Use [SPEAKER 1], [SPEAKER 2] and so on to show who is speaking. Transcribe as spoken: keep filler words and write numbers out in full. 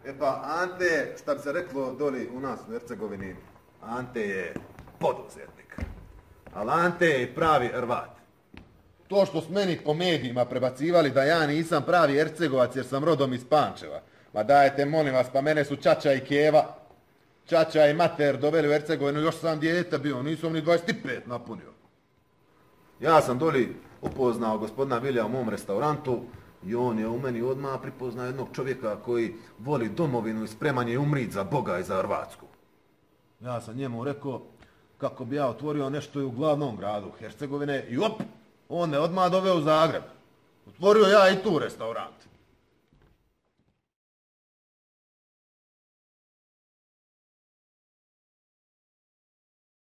[SPEAKER 1] E pa Ante, šta bi se reklo doli u nas u Hercegovini, Ante je poduzetnik. Ali Ante je pravi Hrvat. To što s meni po medijima prebacivali da ja nisam pravi Hercegovac jer sam rodom iz Pančeva. Ma dajte, molim vas, pa mene su Čača i Keva, Čača i mater doveli u Hercegovinu, još sam dijete bio, nisam ni dvadeset pet napunio. Ja sam doli upoznao gospodina Vilja u mom restaurantu i on je u meni odmah pripoznao jednog čovjeka koji voli domovinu i spreman je umrit za Boga i za Hrvatsku. Ja sam njemu rekao kako bi ja otvorio nešto i u glavnom gradu Hercegovine i op, on me odmah doveo u Zagreb. Otvorio ja i tu restaurant.